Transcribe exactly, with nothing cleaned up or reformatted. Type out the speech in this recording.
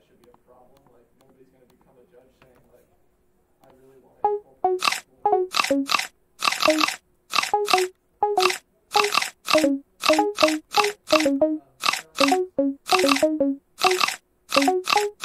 should be a problem. Like, nobody's going to become a judge saying, like, I really want to incorporate school. Uh,